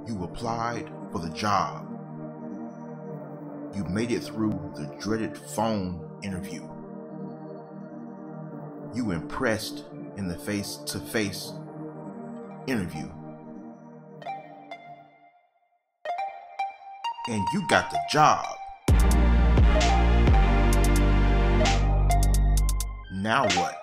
You applied for the job. You made it through the dreaded phone interview. You impressed in the face-to-face interview. And you got the job. Now what?